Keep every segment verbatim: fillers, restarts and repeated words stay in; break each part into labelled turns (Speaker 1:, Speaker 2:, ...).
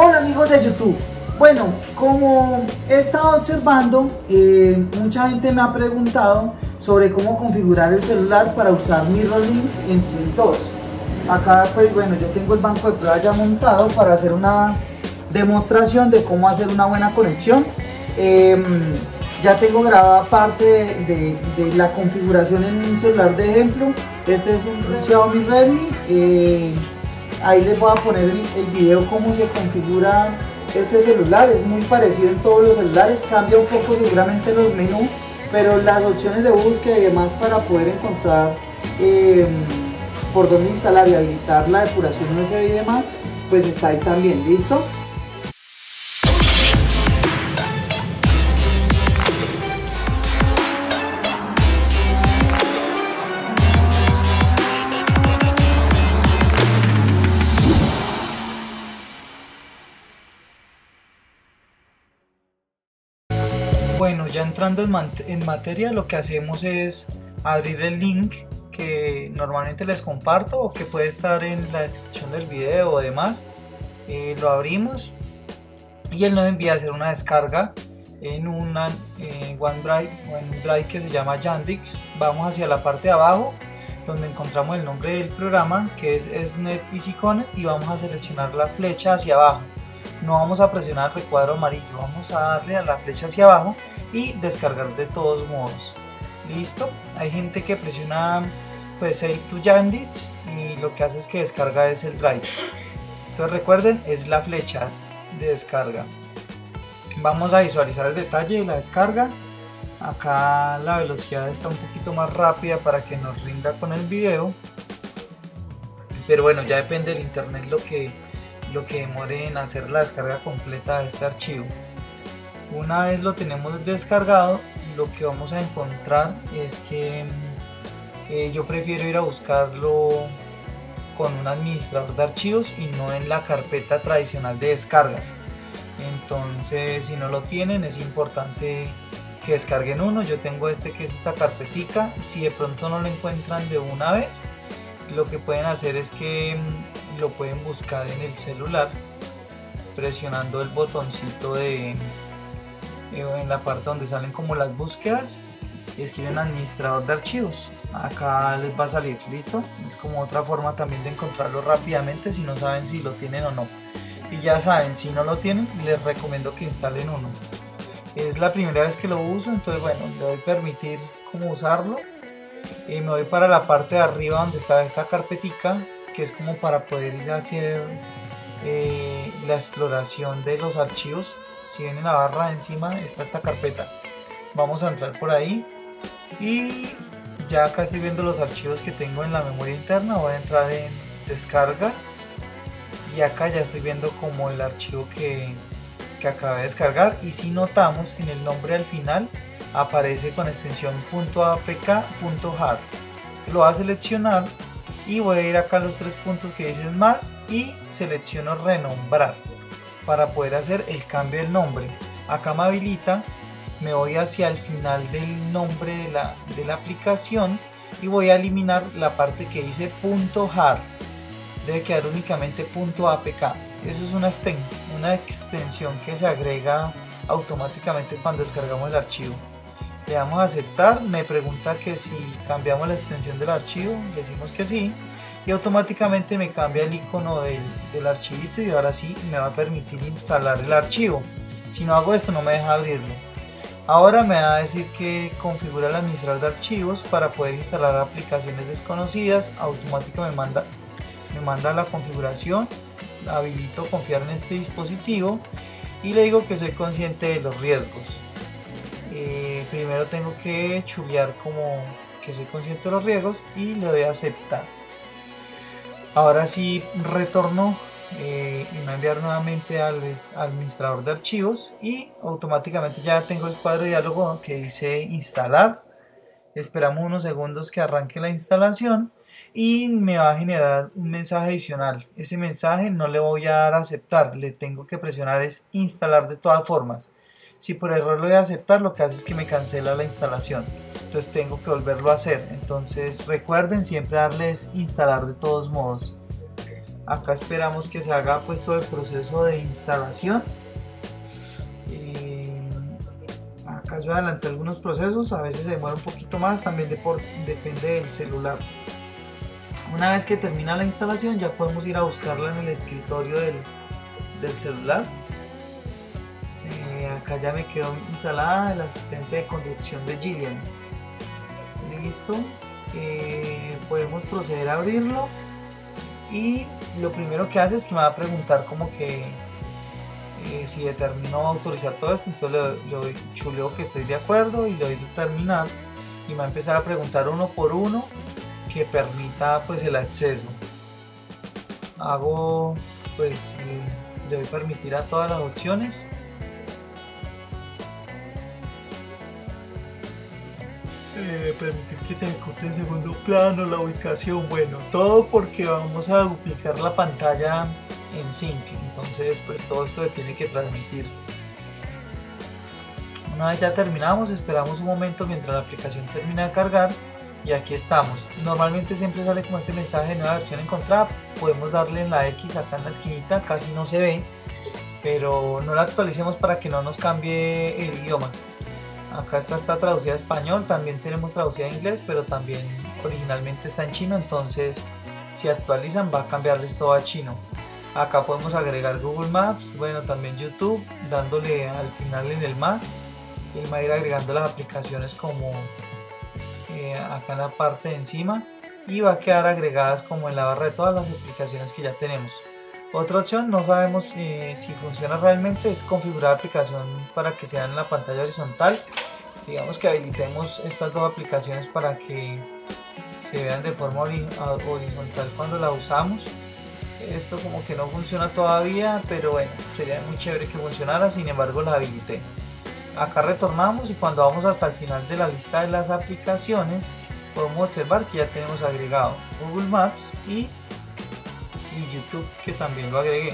Speaker 1: Hola amigos de YouTube. Bueno, como he estado observando, eh, mucha gente me ha preguntado sobre cómo configurar el celular para usar MirrorLink en SIM dos. Acá pues bueno, yo tengo el banco de prueba ya montado para hacer una demostración de cómo hacer una buena conexión. Eh, ya tengo grabada parte de, de, de la configuración en un celular de ejemplo. Este es un Xiaomi Redmi. Eh, ahí les voy a poner el, el video cómo se configura este celular. Es muy parecido en todos los celulares, cambia un poco seguramente los menús, pero las opciones de búsqueda y demás para poder encontrar eh, por dónde instalar y habilitar la depuración U S B y demás, pues está ahí también. ¿Listo? Bueno, ya entrando en, en materia, lo que hacemos es abrir el link que normalmente les comparto o que puede estar en la descripción del video o demás. Eh, lo abrimos y él nos envía a hacer una descarga en una eh, OneDrive, OneDrive que se llama Yandex. Vamos hacia la parte de abajo donde encontramos el nombre del programa, que es SNET Easy Connect, y vamos a seleccionar la flecha hacia abajo. No vamos a presionar el recuadro amarillo, vamos a darle a la flecha hacia abajo y descargar de todos modos. Listo. Hay gente que presiona pues Save to Yandex y lo que hace es que descarga es el drive. Entonces recuerden, es la flecha de descarga. Vamos a visualizar el detalle de la descarga. Acá la velocidad está un poquito más rápida para que nos rinda con el video, pero bueno, ya depende del internet lo que lo que demore en hacer la descarga completa de este archivo. Una vez lo tenemos descargado, lo que vamos a encontrar es que eh, yo prefiero ir a buscarlo con un administrador de archivos y no en la carpeta tradicional de descargas. Entonces, si no lo tienen, es importante que descarguen uno. Yo tengo este, que es esta carpetica. Si de pronto no lo encuentran de una vez, lo que pueden hacer es que lo pueden buscar en el celular presionando el botoncito de en la parte donde salen como las búsquedas y escriben administrador de archivos. Acá les va a salir. Listo, es como otra forma también de encontrarlo rápidamente si no saben si lo tienen o no. Y ya saben, si no lo tienen, les recomiendo que instalen uno. Es la primera vez que lo uso, entonces bueno, le doy permitir cómo usarlo. Y me voy para la parte de arriba donde está esta carpetica, que es como para poder ir a hacer eh, la exploración de los archivos. Si ven en la barra de encima está esta carpeta, vamos a entrar por ahí y ya acá estoy viendo los archivos que tengo en la memoria interna. Voy a entrar en descargas y acá ya estoy viendo como el archivo que, que acabé de descargar, y si notamos en el nombre al final aparece con extensión .apk.jar. Lo voy a seleccionar y voy a ir acá a los tres puntos que dicen más y selecciono renombrar para poder hacer el cambio del nombre. Acá me habilita, me voy hacia el final del nombre de la, de la aplicación y voy a eliminar la parte que dice .jar. Debe quedar únicamente .apk. Eso es una extensión, una extensión que se agrega automáticamente cuando descargamos el archivo. Le damos a aceptar, me pregunta que si cambiamos la extensión del archivo, decimos que sí, y automáticamente me cambia el icono del, del archivito y ahora sí me va a permitir instalar el archivo. Si no hago esto no me deja abrirlo. Ahora me va a decir que configura el administrador de archivos para poder instalar aplicaciones desconocidas. Automáticamente me manda, me manda la configuración, habilito confiar en este dispositivo y le digo que soy consciente de los riesgos. Eh, primero tengo que chulear como que soy consciente de los riesgos y le doy a aceptar. Ahora sí retorno eh, y me va a enviar nuevamente al, al administrador de archivos y automáticamente ya tengo el cuadro de diálogo que dice instalar. Esperamos unos segundos que arranque la instalación y me va a generar un mensaje adicional. Ese mensaje no le voy a dar a aceptar, le tengo que presionar es instalar de todas formas. Si por error lo voy a aceptar, lo que hace es que me cancela la instalación, entonces tengo que volverlo a hacer. Entonces recuerden siempre darles instalar de todos modos. Acá esperamos que se haga pues todo el proceso de instalación. Eh, acá yo adelanté algunos procesos, a veces se demora un poquito más, también de por, depende del celular. Una vez que termina la instalación ya podemos ir a buscarla en el escritorio del, del celular. Eh, acá ya me quedó instalada el asistente de conducción de Gillian. Listo. Eh, podemos proceder a abrirlo y lo primero que hace es que me va a preguntar como que eh, si determino autorizar todo esto. Entonces le doy, chuleo que estoy de acuerdo y le doy determinar y me va a empezar a preguntar uno por uno que permita pues el acceso. Hago pues eh, le doy permitir a todas las opciones. Eh, permitir que se ejecute en segundo plano, la ubicación, bueno, todo porque vamos a duplicar la pantalla en Sync, entonces pues todo esto se tiene que transmitir. Una vez ya terminamos, esperamos un momento mientras la aplicación termina de cargar y aquí estamos. Normalmente siempre sale como este mensaje de nueva versión encontrada, podemos darle en la X acá en la esquinita, casi no se ve, pero no la actualicemos para que no nos cambie el idioma. Acá está, está traducida a español, también tenemos traducida a inglés, pero también originalmente está en chino, entonces si actualizan va a cambiarles todo a chino. Acá podemos agregar Google Maps, bueno, también YouTube, dándole al final en el más, y va a ir agregando las aplicaciones como eh, acá en la parte de encima, y va a quedar agregadas como en la barra de todas las aplicaciones que ya tenemos. Otra opción, no sabemos eh, si funciona realmente, es configurar la aplicación para que sea en la pantalla horizontal. Digamos que habilitemos estas dos aplicaciones para que se vean de forma horizontal cuando la usamos. Esto como que no funciona todavía, pero bueno, sería muy chévere que funcionara, sin embargo la habilité. Acá retornamos y cuando vamos hasta el final de la lista de las aplicaciones, podemos observar que ya tenemos agregado Google Maps y y YouTube, que también lo agregué.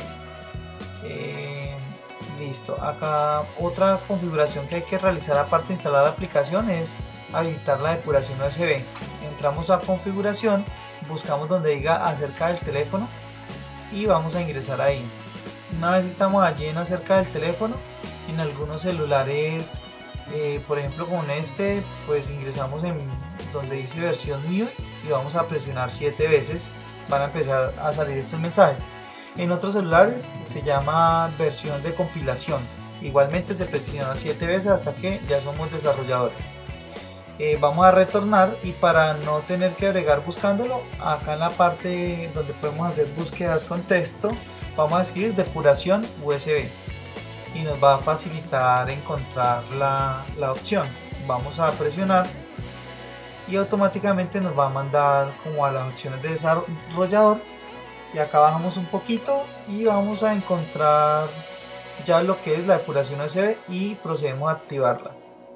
Speaker 1: Eh, listo. Acá otra configuración que hay que realizar aparte de instalar la aplicación es habilitar la depuración U S B. Entramos a configuración, buscamos donde diga acerca del teléfono y vamos a ingresar ahí. Una vez estamos allí en acerca del teléfono, en algunos celulares eh, por ejemplo con este, pues ingresamos en donde dice versión New y vamos a presionar siete veces. Van a empezar a salir estos mensajes. En otros celulares se llama versión de compilación. Igualmente se presiona siete veces hasta que ya somos desarrolladores. Eh, vamos a retornar y para no tener que agregar buscándolo, acá en la parte donde podemos hacer búsquedas con texto, vamos a escribir depuración U S B y nos va a facilitar encontrar la, la opción. Vamos a presionar y automáticamente nos va a mandar como a las opciones de desarrollador y acá bajamos un poquito y vamos a encontrar ya lo que es la depuración U S B y procedemos a activarla.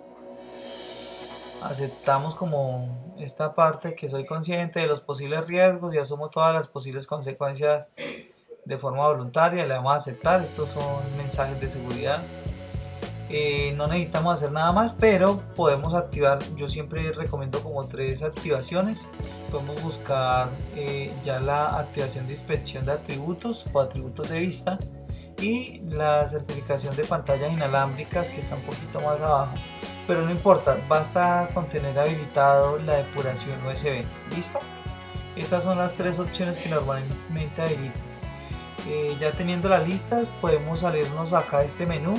Speaker 1: Aceptamos como esta parte que soy consciente de los posibles riesgos y asumo todas las posibles consecuencias de forma voluntaria. Le damos a aceptar. Estos son mensajes de seguridad. Eh, no necesitamos hacer nada más, pero podemos activar. Yo siempre recomiendo como tres activaciones. Podemos buscar eh, ya la activación de inspección de atributos o atributos de vista y la certificación de pantallas inalámbricas, que está un poquito más abajo, pero no importa, basta con tener habilitado la depuración U S B. ¿Listo? Estas son las tres opciones que normalmente habilitan. Eh, ya teniendo las listas, podemos salirnos acá de este menú.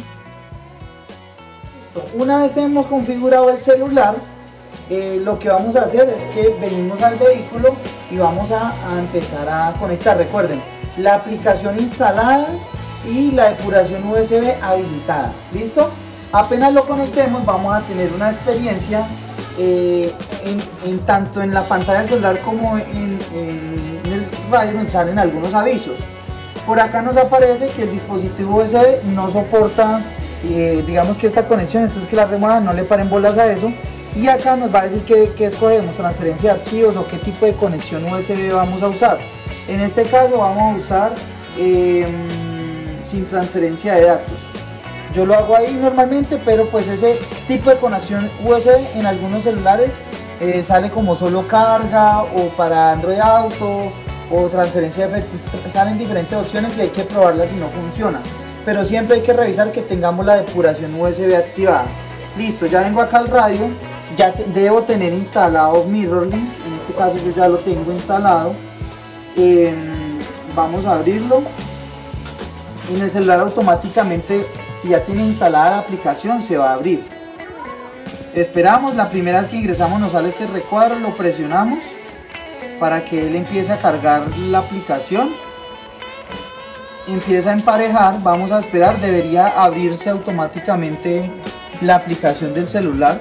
Speaker 2: Una vez tenemos configurado el celular, eh, lo que vamos a hacer es que venimos al vehículo y vamos a, a empezar a conectar. Recuerden, la aplicación instalada y la depuración U S B habilitada. ¿Listo? Apenas lo conectemos vamos a tener una experiencia eh, en, en tanto en la pantalla del celular como en, en el radio nos salen algunos avisos. Por acá nos aparece que el dispositivo U S B no soporta Eh, digamos que esta conexión, entonces que la remuevan, no le paren bolas a eso. Y acá nos va a decir que, que escogemos, transferencia de archivos o qué tipo de conexión U S B vamos a usar. En este caso vamos a usar eh, sin transferencia de datos. Yo lo hago ahí normalmente, pero pues ese tipo de conexión U S B en algunos celulares eh, sale como solo carga o para Android Auto o transferencia de fe, salen diferentes opciones y hay que probarlas si no funciona, pero siempre hay que revisar que tengamos la depuración U S B activada. Listo, ya vengo acá al radio, ya te, debo tener instalado Mirrorlink, en este caso yo ya lo tengo instalado. Eh, vamos a abrirlo. En el celular automáticamente, si ya tiene instalada la aplicación, se va a abrir. Esperamos, la primera vez que ingresamos nos sale este recuadro, lo presionamos para que él empiece a cargar la aplicación. Empieza a emparejar, vamos a esperar, debería abrirse automáticamente la aplicación del celular.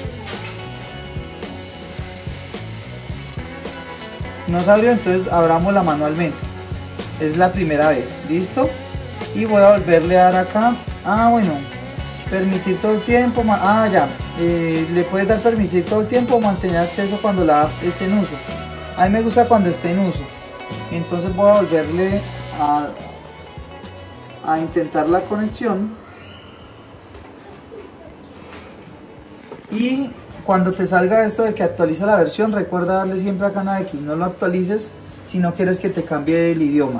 Speaker 2: No se abrió, entonces abrámosla manualmente. Es la primera vez, listo. Y voy a volverle a dar acá. Ah, bueno, permitir todo el tiempo. Ah, ya, eh, le puedes dar permitir todo el tiempo o mantener acceso cuando la app esté en uso. A mí me gusta cuando esté en uso. Entonces voy a volverle a, a intentar la conexión. Y cuando te salga esto de que actualiza la versión, recuerda darle siempre acá en la X, no lo actualices si no quieres que te cambie el idioma.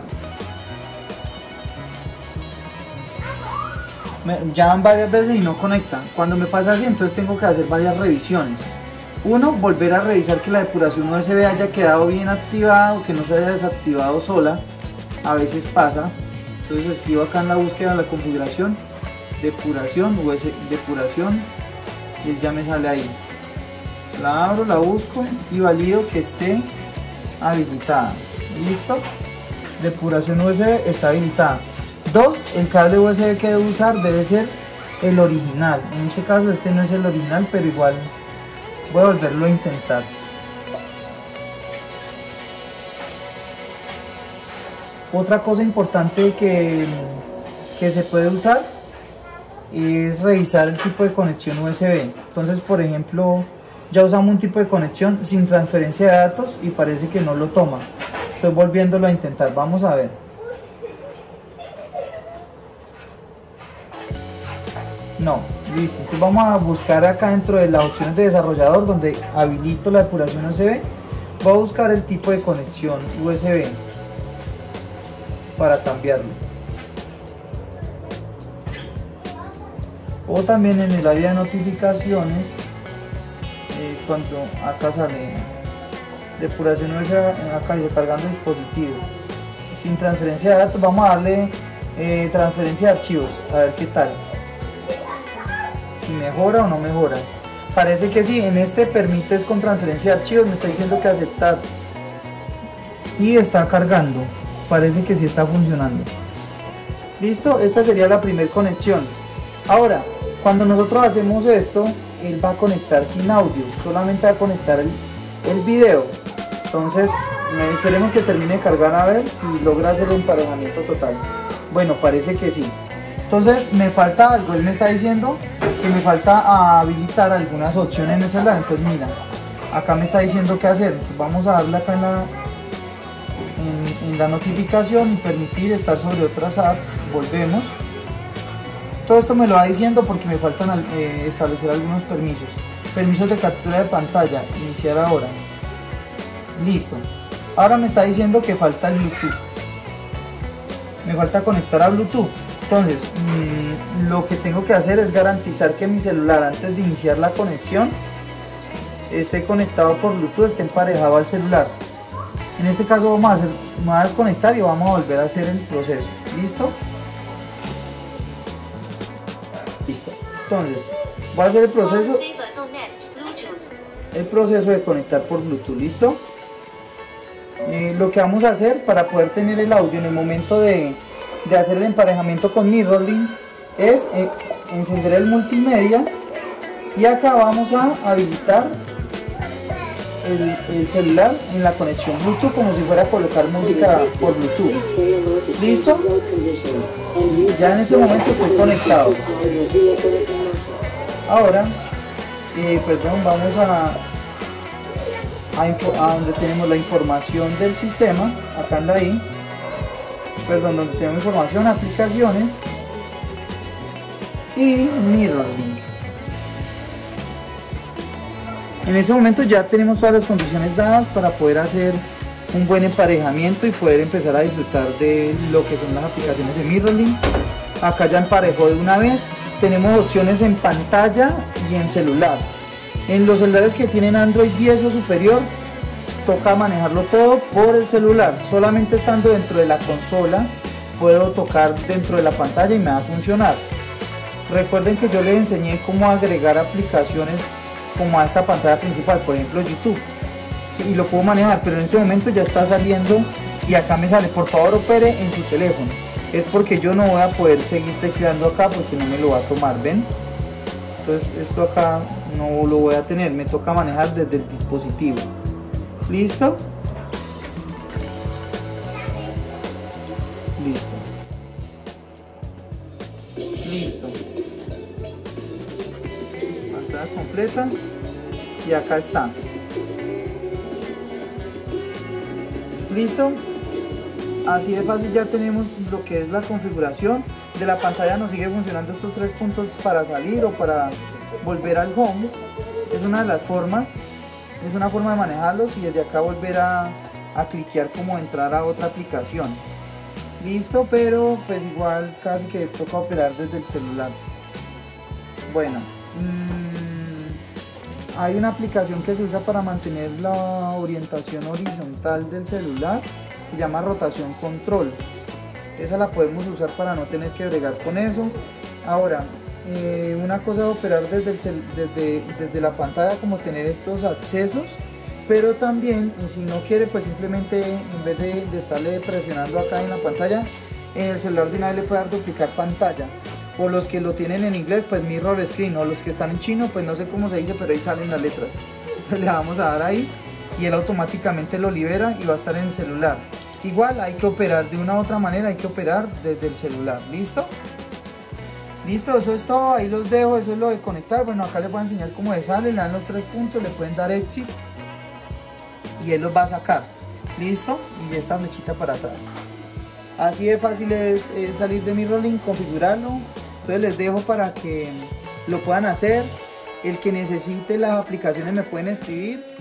Speaker 2: Me llaman varias veces y no conectan. Cuando me pasa así, entonces tengo que hacer varias revisiones. Uno, volver a revisar que la depuración U S B haya quedado bien activada o que no se haya desactivado sola. A veces pasa. Entonces escribo acá en la búsqueda de la configuración, depuración, U S B, depuración, y él ya me sale ahí. La abro, la busco y valido que esté habilitada. Listo. Depuración U S B está habilitada. Dos, el cable U S B que debo usar debe ser el original. En este caso este no es el original, pero igual voy a volverlo a intentar. Otra cosa importante que, que se puede usar es revisar el tipo de conexión U S B. Entonces, por ejemplo, ya usamos un tipo de conexión sin transferencia de datos y parece que no lo toma. Estoy volviéndolo a intentar, vamos a ver. No, listo. Entonces vamos a buscar acá dentro de las opciones de desarrollador donde habilito la depuración U S B. Voy a buscar el tipo de conexión U S B para cambiarlo. O también en el área de notificaciones, eh, cuando acá sale depuración U S B, acá dice cargando dispositivo sin transferencia de datos, vamos a darle eh, transferencia de archivos, a ver qué tal, si mejora o no mejora. Parece que sí, en este permites con transferencia de archivos, me está diciendo que aceptar y está cargando, parece que sí está funcionando. Listo, esta sería la primera conexión. Ahora, cuando nosotros hacemos esto, él va a conectar sin audio, solamente va a conectar el, el video. Entonces, esperemos que termine de cargar a ver si logra hacer el emparejamiento total. Bueno, parece que sí. Entonces, me falta algo, él me está diciendo que me falta habilitar algunas opciones en el celular. Entonces, mira, acá me está diciendo qué hacer. Entonces, vamos a darle acá en la, en, en la notificación, permitir estar sobre otras apps, volvemos. Todo esto me lo va diciendo porque me faltan eh, establecer algunos permisos. Permisos de captura de pantalla, iniciar ahora. Listo. Ahora me está diciendo que falta el Bluetooth. Me falta conectar a Bluetooth. Entonces, mmm, lo que tengo que hacer es garantizar que mi celular, antes de iniciar la conexión, esté conectado por Bluetooth, esté emparejado al celular. En este caso vamos a, hacer, vamos a desconectar y vamos a volver a hacer el proceso. ¿Listo? Listo. Entonces, voy a hacer el proceso el proceso de conectar por Bluetooth. ¿Listo? Eh, lo que vamos a hacer para poder tener el audio en el momento de, de hacer el emparejamiento con Mirrorlink es eh, encender el multimedia y acá vamos a habilitar el, el celular en la conexión Bluetooth como si fuera a colocar música por Bluetooth. ¿Listo? Ya en este momento estoy conectado. Ahora, eh, perdón, vamos a, a, a donde tenemos la información del sistema, acá en la I, perdón, donde tenemos información, aplicaciones y Mirrorlink. En este momento ya tenemos todas las condiciones dadas para poder hacer un buen emparejamiento y poder empezar a disfrutar de lo que son las aplicaciones de Mirrorlink. Acá ya emparejó de una vez. Tenemos opciones en pantalla y en celular. En los celulares que tienen Android diez o superior, toca manejarlo todo por el celular. Solamente estando dentro de la consola puedo tocar dentro de la pantalla y me va a funcionar. Recuerden que yo les enseñé cómo agregar aplicaciones como a esta pantalla principal, por ejemplo YouTube, y lo puedo manejar, pero en este momento ya está saliendo y acá me sale por favor opere en su teléfono. Es porque yo no voy a poder seguir tecleando acá porque no me lo va a tomar, ¿ven? Entonces esto acá no lo voy a tener, me toca manejar desde el dispositivo. ¿Listo? Listo. Listo. Pantalla completa y acá está. ¿Listo? Así de fácil ya tenemos lo que es la configuración. De la pantalla nos sigue funcionando estos tres puntos para salir o para volver al home. Es una de las formas, es una forma de manejarlos y desde acá volver a, a cliquear como entrar a otra aplicación. Listo, pero pues igual casi que toca operar desde el celular. Bueno, mmm, hay una aplicación que se usa para mantener la orientación horizontal del celular. Se llama rotación control. Esa la podemos usar para no tener que bregar con eso. Ahora, eh, una cosa de operar desde, el cel desde, desde la pantalla, como tener estos accesos, pero también si no quiere, pues simplemente en vez de, de estarle presionando acá en la pantalla, en el celular de una vez le puede dar duplicar pantalla. O los que lo tienen en inglés, pues mirror screen, o los que están en chino, pues no sé cómo se dice, pero ahí salen las letras. Entonces le vamos a dar ahí y él automáticamente lo libera y va a estar en el celular. Igual hay que operar de una u otra manera, hay que operar desde el celular. ¿Listo? Listo, eso es todo, ahí los dejo, eso es lo de conectar. Bueno, acá les voy a enseñar cómo se sale, le dan los tres puntos, le pueden dar exit y él los va a sacar. ¿Listo? Y esta flechita para atrás. Así de fácil es, es salir de Mirrorlink, configurarlo. Entonces les dejo para que lo puedan hacer. El que necesite las aplicaciones me pueden escribir.